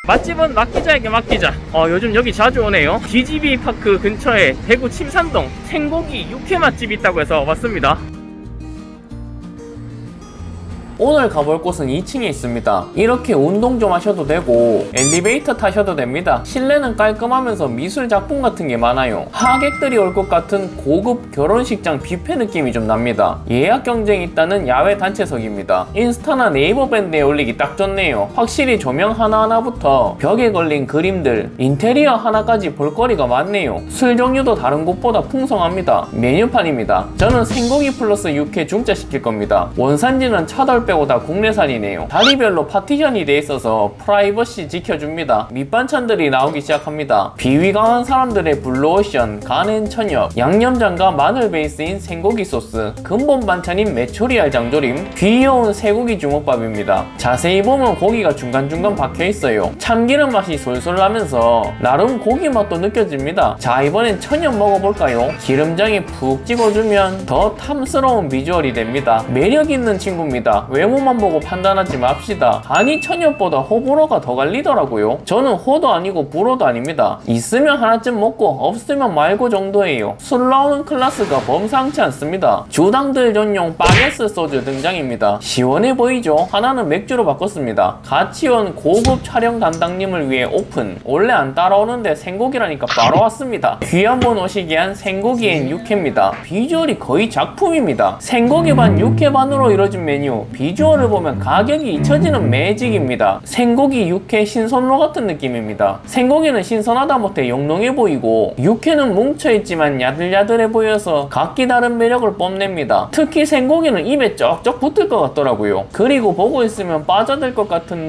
맛집은 맡기자에게 맡기자. 요즘 여기 자주 오네요. DGB 파크 근처에 대구 침산동 생고기 육회 맛집이 있다고 해서 왔습니다. 오늘 가볼 곳은 2층에 있습니다. 이렇게 운동 좀 하셔도 되고 엘리베이터 타셔도 됩니다. 실내는 깔끔하면서 미술 작품 같은 게 많아요. 하객들이 올 것 같은 고급 결혼식장 뷔페 느낌이 좀 납니다. 예약 경쟁이 있다는 야외 단체석입니다. 인스타나 네이버 밴드에 올리기 딱 좋네요. 확실히 조명 하나하나부터 벽에 걸린 그림들, 인테리어 하나까지 볼거리가 많네요. 술 종류도 다른 곳보다 풍성합니다. 메뉴판입니다. 저는 생고기 플러스 육회 중짜 시킬 겁니다. 원산지는 차돌 빼고 다 국내산이네요. 다리별로 파티션이 돼 있어서 프라이버시 지켜줍니다. 밑반찬들이 나오기 시작합니다. 비위 강한 사람들의 블루오션, 간엔 천엽, 양념장과 마늘 베이스인 생고기 소스, 근본 반찬인 메추리알 장조림, 귀여운 쇠고기 주먹밥입니다. 자세히 보면 고기가 중간중간 박혀있어요. 참기름 맛이 솔솔 나면서 나름 고기 맛도 느껴집니다. 자, 이번엔 천엽 먹어볼까요? 기름장에 푹 찍어주면 더 탐스러운 비주얼이 됩니다. 매력있는 친구입니다. 외모만 보고 판단하지 맙시다. 간이 천엽보다 호불호가 더 갈리더라고요. 저는 호도 아니고 불호도 아닙니다. 있으면 하나쯤 먹고 없으면 말고 정도예요. 술 나오는 클래스가 범상치 않습니다. 주당들 전용 바게스 소주 등장입니다. 시원해 보이죠? 하나는 맥주로 바꿨습니다. 같이 온 고급 촬영 담당님을 위해 오픈. 원래 안 따라오는데 생고기라니까 바로 왔습니다. 귀 한번 오시게 한 생고기엔 육회입니다. 비주얼이 거의 작품입니다. 생고기 반 육회 반으로 이루어진 메뉴. 비주얼을 보면 가격이 잊혀지는 매직입니다. 생고기, 육회, 신선로 같은 느낌입니다. 생고기는 신선하다 못해 영롱해 보이고 육회는 뭉쳐있지만 야들야들해 보여서 각기 다른 매력을 뽐냅니다. 특히 생고기는 입에 쩍쩍 붙을 것 같더라고요. 그리고 보고 있으면 빠져들 것 같은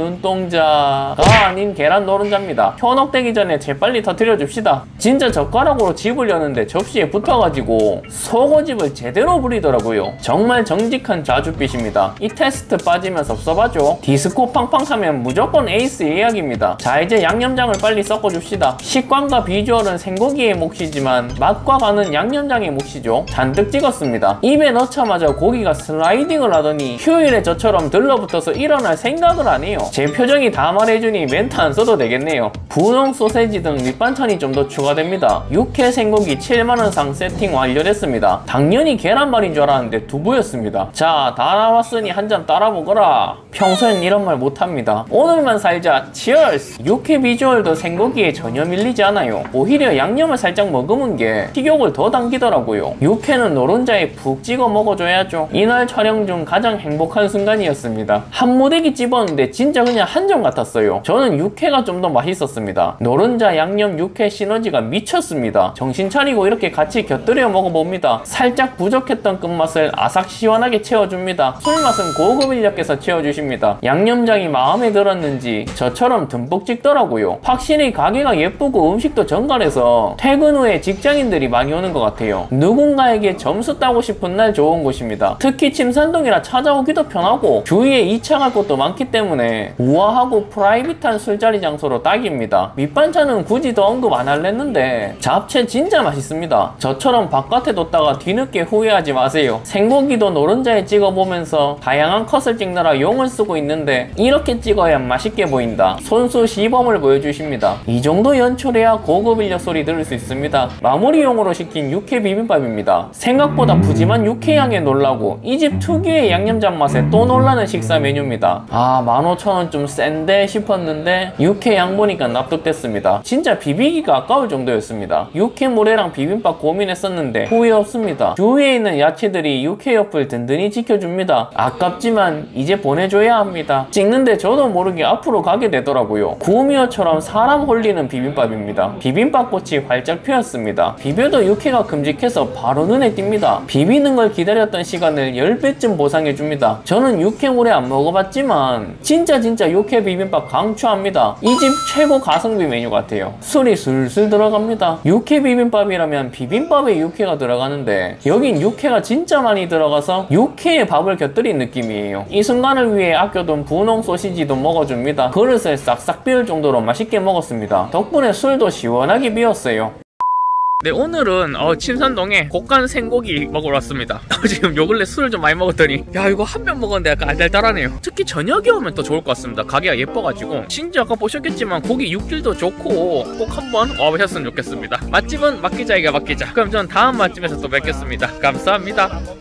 눈동자가 아닌 계란 노른자입니다. 현혹되기 전에 재빨리 터뜨려 줍시다. 진짜 젓가락으로 집으려는데 접시에 붙어가지고 속옷집을 제대로 부리더라고요. 정말 정직한 자줏빛입니다. 이 테스트 빠지면 섭섭하죠. 디스코 팡팡 하면 무조건 에이스 예약입니다. 자, 이제 양념장을 빨리 섞어줍시다. 식감과 비주얼은 생고기의 몫이지만 맛과 간은 양념장의 몫이죠. 잔뜩 찍었습니다. 입에 넣자마자 고기가 슬라이딩을 하더니 휴일에 저처럼 들러붙어서 일어날 생각을 안 해요. 제 표정이 다 말해주니 멘트 안 써도 되겠네요. 분홍 소세지 등 밑반찬이 좀 더 추가됩니다. 육회 생고기 7만원 상 세팅 완료됐습니다. 당연히 계란말인 줄 알았는데 두부였습니다. 자, 다 나왔으니 한 잔 따라 먹어라. 평소엔 이런 말 못합니다. 오늘만 살자. 치얼스! 육회 비주얼도 생고기에 전혀 밀리지 않아요. 오히려 양념을 살짝 머금은 게 식욕을 더 당기더라고요. 육회는 노른자에 푹 찍어 먹어줘야죠. 이날 촬영 중 가장 행복한 순간이었습니다. 한 무대기 집었는데 진짜 그냥 한정 같았어요. 저는 육회가 좀 더 맛있었습니다. 노른자, 양념, 육회 시너지가 미쳤습니다. 정신 차리고 이렇게 같이 곁들여 먹어봅니다. 살짝 부족했던 끝맛을 아삭 시원하게 채워줍니다. 술맛은 고급 인력께서 채워주십니다. 양념장이 마음에 들었는지 저처럼 듬뿍 찍더라고요. 확실히 가게가 예쁘고 음식도 정갈해서 퇴근 후에 직장인들이 많이 오는 것 같아요. 누군가에게 점수 따고 싶은 날 좋은 곳입니다. 특히 침산동이라 찾아오기도 편하고 주위에 2차 갈 곳도 많기 때문에 우아하고 프라이빗한 술자리 장소로 딱입니다. 밑반찬은 굳이 더 언급 안 할랬는데 잡채 진짜 맛있습니다. 저처럼 바깥에 뒀다가 뒤늦게 후회하지 마세요. 생고기도 노른자에 찍어보면서 다양한 컷을 찍느라 용을 쓰고 있는데 이렇게 찍어야 맛있게 보인다. 손수 시범을 보여주십니다. 이 정도 연출해야 고급 인력 소리 들을 수 있습니다. 마무리용으로 시킨 육회 비빔밥입니다. 생각보다 푸짐한 육회 향에 놀라고 이 집 특유의 양념장 맛에 또 놀라는 식사 메뉴입니다. 15,000원 좀 센데 싶었는데 육회 양 보니까 납득됐습니다. 진짜 비비기가 아까울 정도였습니다. 육회물회랑 비빔밥 고민했었는데 후회 없습니다. 주위에 있는 야채들이 육회 옆을 든든히 지켜줍니다. 아깝지만 이제 보내줘야 합니다. 찍는데 저도 모르게 앞으로 가게 되더라고요. 구미호처럼 사람 홀리는 비빔밥입니다. 비빔밥꽃이 활짝 피었습니다. 비벼도 육회가 큼직해서 바로 눈에 띕니다. 비비는 걸 기다렸던 시간을 10배쯤 보상해줍니다. 저는 육회물회 안 먹어봤지만 진짜 육회 비빔밥 강추합니다. 이 집 최고 가성비 메뉴 같아요. 술이 술술 들어갑니다. 육회 비빔밥이라면 비빔밥에 육회가 들어가는데 여긴 육회가 진짜 많이 들어가서 육회에 밥을 곁들인 느낌이에요. 이 순간을 위해 아껴둔 분홍 소시지도 먹어줍니다. 그릇을 싹싹 비울 정도로 맛있게 먹었습니다. 덕분에 술도 시원하게 비웠어요. 네, 오늘은 침산동에 곡간 생고기 먹으러 왔습니다. 지금 요 근래 술을 좀 많이 먹었더니 야, 이거 한 병 먹었는데 약간 알달달하네요. 특히 저녁에 오면 더 좋을 것 같습니다. 가게가 예뻐가지고. 심지어 아까 보셨겠지만 고기 육질도 좋고 꼭 한번 와보셨으면 좋겠습니다. 맛집은 맡기자이가 맡기자. 그럼 저는 다음 맛집에서 또 뵙겠습니다. 감사합니다.